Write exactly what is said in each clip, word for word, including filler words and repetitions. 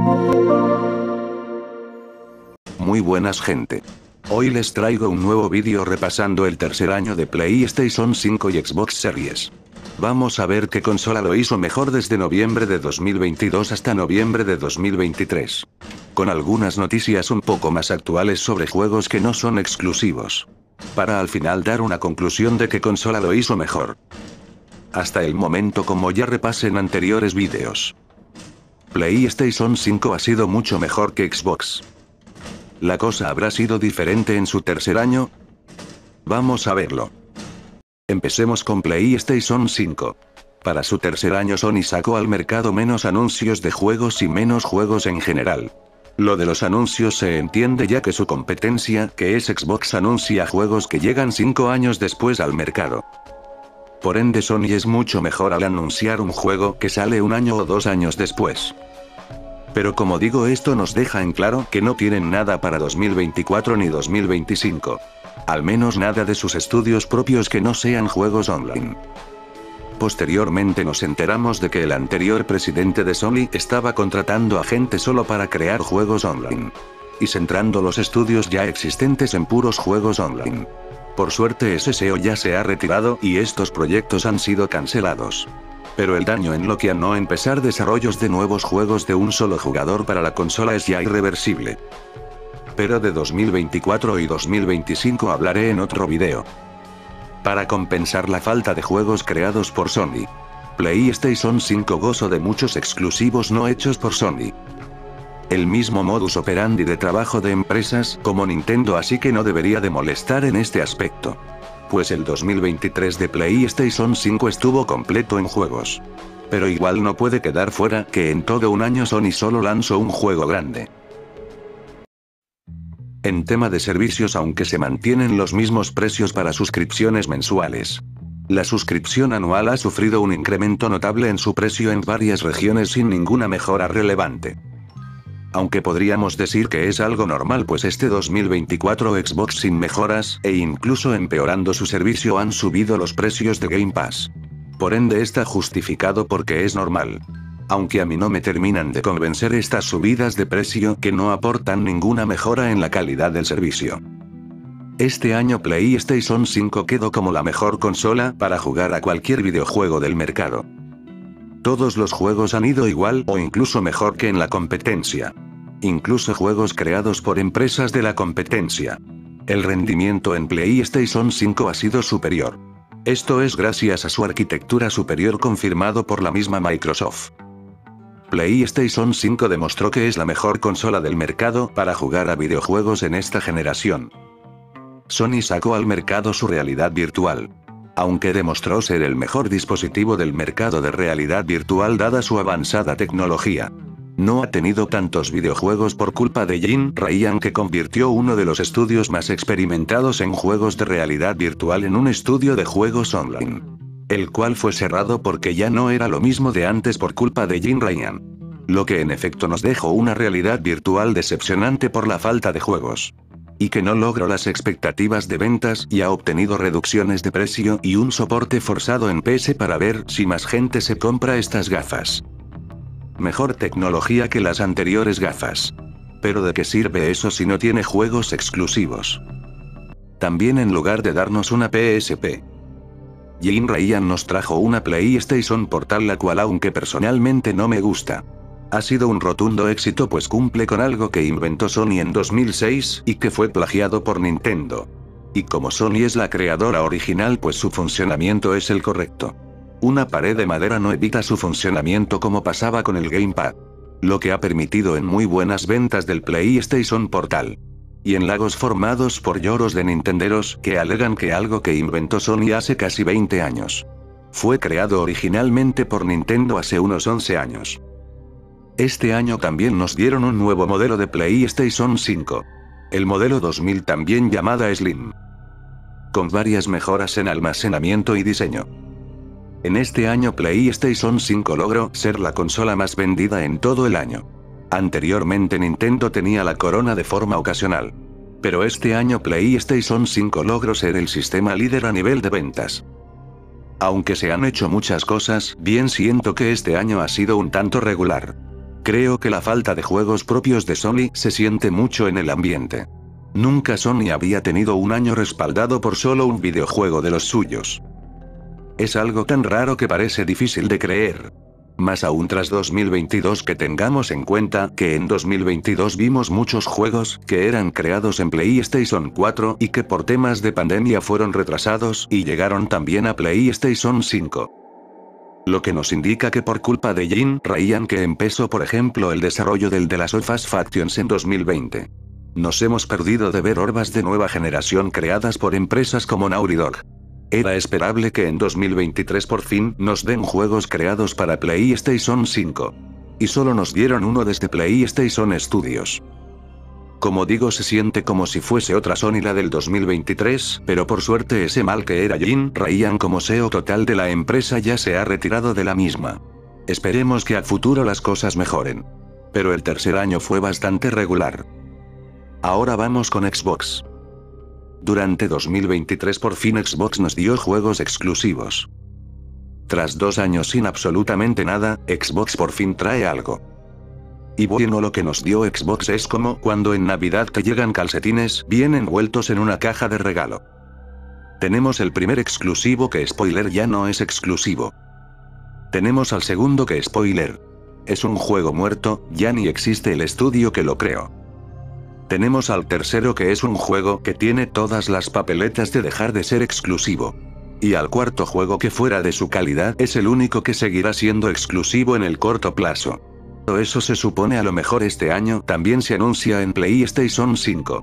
Muy buenas gente. Hoy les traigo un nuevo vídeo repasando el tercer año de PlayStation cinco y Xbox Series. Vamos a ver qué consola lo hizo mejor desde noviembre de dos mil veintidós hasta noviembre de dos mil veintitrés. Con algunas noticias un poco más actuales sobre juegos que no son exclusivos. Para al final dar una conclusión de qué consola lo hizo mejor. Hasta el momento, como ya repasé en anteriores vídeos, PlayStation cinco ha sido mucho mejor que Xbox. ¿La cosa habrá sido diferente en su tercer año? Vamos a verlo. Empecemos con PlayStation cinco. Para su tercer año Sony sacó al mercado menos anuncios de juegos y menos juegos en general. Lo de los anuncios se entiende ya que su competencia, que es Xbox, anuncia juegos que llegan cinco años después al mercado. Por ende Sony es mucho mejor al anunciar un juego que sale un año o dos años después. Pero como digo, esto nos deja en claro que no tienen nada para dos mil veinticuatro ni dos mil veinticinco. Al menos nada de sus estudios propios que no sean juegos online. Posteriormente nos enteramos de que el anterior presidente de Sony estaba contratando a gente solo para crear juegos online. Y centrando los estudios ya existentes en puros juegos online. Por suerte ese C E O ya se ha retirado y estos proyectos han sido cancelados. Pero el daño en lo que a no empezar desarrollos de nuevos juegos de un solo jugador para la consola es ya irreversible. Pero de dos mil veinticuatro y dos mil veinticinco hablaré en otro video. Para compensar la falta de juegos creados por Sony, PlayStation cinco gozó de muchos exclusivos no hechos por Sony. El mismo modus operandi de trabajo de empresas como Nintendo, así que no debería de molestar en este aspecto. Pues el dos mil veintitrés de PlayStation cinco estuvo completo en juegos. Pero igual no puede quedar fuera que en todo un año Sony solo lanzó un juego grande. En tema de servicios, aunque se mantienen los mismos precios para suscripciones mensuales, la suscripción anual ha sufrido un incremento notable en su precio en varias regiones sin ninguna mejora relevante. Aunque podríamos decir que es algo normal, pues este dos mil veinticuatro Xbox sin mejoras, e incluso empeorando su servicio, han subido los precios de Game Pass. Por ende está justificado porque es normal. Aunque a mí no me terminan de convencer estas subidas de precio que no aportan ninguna mejora en la calidad del servicio. Este año PlayStation cinco quedó como la mejor consola para jugar a cualquier videojuego del mercado. Todos los juegos han ido igual o incluso mejor que en la competencia. Incluso juegos creados por empresas de la competencia. El rendimiento en PlayStation cinco ha sido superior. Esto es gracias a su arquitectura superior confirmado por la misma Microsoft. PlayStation cinco demostró que es la mejor consola del mercado para jugar a videojuegos en esta generación. Sony sacó al mercado su realidad virtual. Aunque demostró ser el mejor dispositivo del mercado de realidad virtual dada su avanzada tecnología, no ha tenido tantos videojuegos por culpa de Jim Ryan, que convirtió uno de los estudios más experimentados en juegos de realidad virtual en un estudio de juegos online. El cual fue cerrado porque ya no era lo mismo de antes por culpa de Jim Ryan. Lo que en efecto nos dejó una realidad virtual decepcionante por la falta de juegos. Y que no logró las expectativas de ventas y ha obtenido reducciones de precio y un soporte forzado en P C para ver si más gente se compra estas gafas. Mejor tecnología que las anteriores gafas. Pero ¿de qué sirve eso si no tiene juegos exclusivos? También, en lugar de darnos una P S P, Jim Ryan nos trajo una PlayStation Portal, la cual, aunque personalmente no me gusta, ha sido un rotundo éxito, pues cumple con algo que inventó Sony en dos mil seis y que fue plagiado por Nintendo. Y como Sony es la creadora original, pues su funcionamiento es el correcto. Una pared de madera no evita su funcionamiento como pasaba con el Gamepad. Lo que ha permitido en muy buenas ventas del PlayStation Portal. Y en lagos formados por lloros de nintenderos que alegan que algo que inventó Sony hace casi veinte años fue creado originalmente por Nintendo hace unos once años. Este año también nos dieron un nuevo modelo de PlayStation cinco. El modelo dos mil, también llamada Slim. Con varias mejoras en almacenamiento y diseño. En este año PlayStation cinco logró ser la consola más vendida en todo el año. Anteriormente Nintendo tenía la corona de forma ocasional. Pero este año PlayStation cinco logró ser el sistema líder a nivel de ventas. Aunque se han hecho muchas cosas, bien siento que este año ha sido un tanto regular. Creo que la falta de juegos propios de Sony se siente mucho en el ambiente. Nunca Sony había tenido un año respaldado por solo un videojuego de los suyos. Es algo tan raro que parece difícil de creer. Más aún tras dos mil veintidós, que tengamos en cuenta que en dos mil veintidós vimos muchos juegos que eran creados en PlayStation cuatro y que por temas de pandemia fueron retrasados y llegaron también a PlayStation cinco. Lo que nos indica que por culpa de Jim Ryan que empezó por ejemplo el desarrollo del The Last of Us Factions en dos mil veinte. Nos hemos perdido de ver hordas de nueva generación creadas por empresas como Naughty Dog. Era esperable que en dos mil veintitrés por fin nos den juegos creados para PlayStation cinco. Y solo nos dieron uno desde PlayStation Studios. Como digo, se siente como si fuese otra Sony la del dos mil veintitrés, pero por suerte ese mal que era Jim Ryan como C E O total de la empresa ya se ha retirado de la misma. Esperemos que a futuro las cosas mejoren. Pero el tercer año fue bastante regular. Ahora vamos con Xbox. Durante dos mil veintitrés por fin Xbox nos dio juegos exclusivos. Tras dos años sin absolutamente nada, Xbox por fin trae algo. Y bueno, lo que nos dio Xbox es como cuando en Navidad te llegan calcetines bien envueltos en una caja de regalo. Tenemos el primer exclusivo que, spoiler, ya no es exclusivo. Tenemos al segundo que, spoiler, es un juego muerto, ya ni existe el estudio que lo creó. Tenemos al tercero que es un juego que tiene todas las papeletas de dejar de ser exclusivo. Y al cuarto juego que fuera de su calidad es el único que seguirá siendo exclusivo en el corto plazo. Eso se supone a lo mejor este año también se anuncia en PlayStation cinco.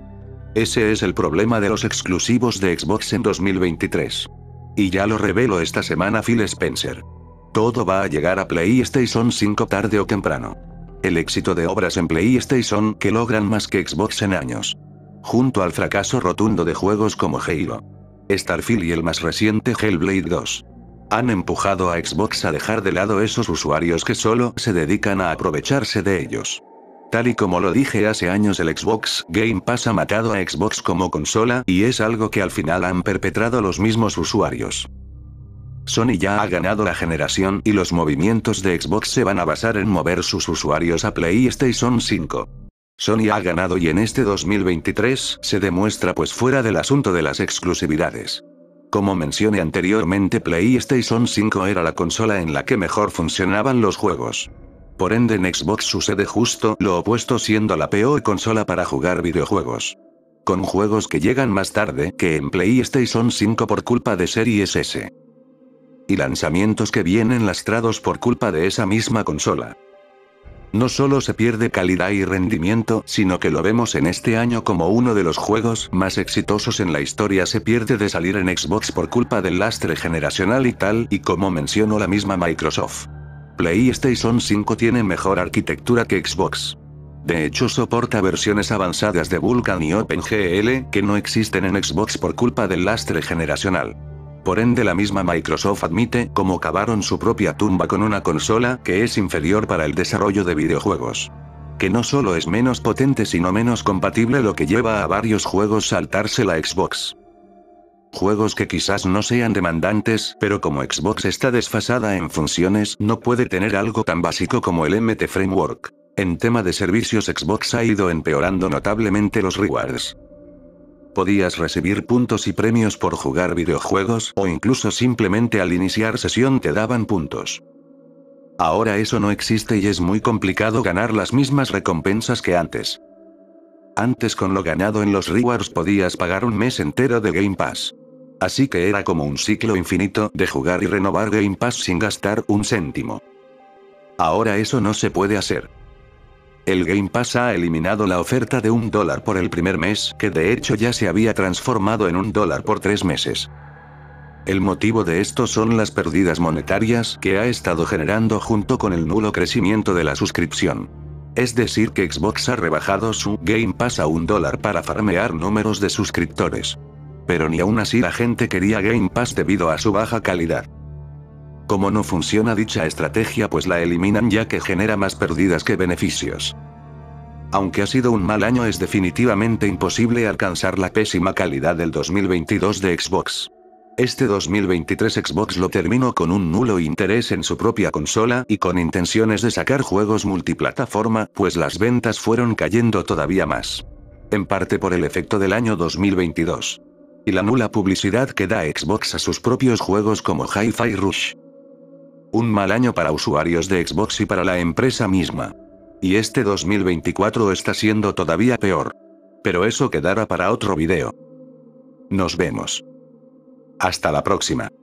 Ese es el problema de los exclusivos de Xbox en dos mil veintitrés. Y ya lo reveló esta semana Phil Spencer. Todo va a llegar a PlayStation cinco tarde o temprano. El éxito de obras en PlayStation que logran más que Xbox en años. Junto al fracaso rotundo de juegos como Halo, Starfield y el más reciente Hellblade dos. Han empujado a Xbox a dejar de lado esos usuarios que solo se dedican a aprovecharse de ellos. Tal y como lo dije hace años, el Xbox Game Pass ha matado a Xbox como consola y es algo que al final han perpetrado los mismos usuarios. Sony ya ha ganado la generación y los movimientos de Xbox se van a basar en mover sus usuarios a PlayStation cinco. Sony ha ganado y en este dos mil veintitrés se demuestra, pues fuera del asunto de las exclusividades. Como mencioné anteriormente, PlayStation cinco era la consola en la que mejor funcionaban los juegos. Por ende en Xbox sucede justo lo opuesto, siendo la peor consola para jugar videojuegos. Con juegos que llegan más tarde que en PlayStation cinco por culpa de Series S. Y lanzamientos que vienen lastrados por culpa de esa misma consola. No solo se pierde calidad y rendimiento, sino que lo vemos en este año como uno de los juegos más exitosos en la historia se pierde de salir en Xbox por culpa del lastre generacional y tal y como mencionó la misma Microsoft. PlayStation cinco tiene mejor arquitectura que Xbox. De hecho soporta versiones avanzadas de Vulkan y OpenGL que no existen en Xbox por culpa del lastre generacional. Por ende la misma Microsoft admite cómo cavaron su propia tumba con una consola que es inferior para el desarrollo de videojuegos. Que no solo es menos potente sino menos compatible, lo que lleva a varios juegos saltarse la Xbox. Juegos que quizás no sean demandantes, pero como Xbox está desfasada en funciones, no puede tener algo tan básico como el M T Framework. En tema de servicios, Xbox ha ido empeorando notablemente los rewards. Podías recibir puntos y premios por jugar videojuegos, o incluso simplemente al iniciar sesión te daban puntos. Ahora eso no existe y es muy complicado ganar las mismas recompensas que antes. Antes con lo ganado en los rewards podías pagar un mes entero de Game Pass. Así que era como un ciclo infinito de jugar y renovar Game Pass sin gastar un céntimo. Ahora eso no se puede hacer. El Game Pass ha eliminado la oferta de un dólar por el primer mes, que de hecho ya se había transformado en un dólar por tres meses. El motivo de esto son las pérdidas monetarias que ha estado generando junto con el nulo crecimiento de la suscripción. Es decir que Xbox ha rebajado su Game Pass a un dólar para farmear números de suscriptores. Pero ni aún así la gente quería Game Pass debido a su baja calidad. Como no funciona dicha estrategia, pues la eliminan ya que genera más pérdidas que beneficios. Aunque ha sido un mal año, es definitivamente imposible alcanzar la pésima calidad del dos mil veintidós de Xbox. Este dos mil veintitrés Xbox lo terminó con un nulo interés en su propia consola y con intenciones de sacar juegos multiplataforma, pues las ventas fueron cayendo todavía más. En parte por el efecto del año dos mil veintidós. Y la nula publicidad que da Xbox a sus propios juegos como Hi-Fi Rush. Un mal año para usuarios de Xbox y para la empresa misma. Y este dos mil veinticuatro está siendo todavía peor. Pero eso quedará para otro video. Nos vemos. Hasta la próxima.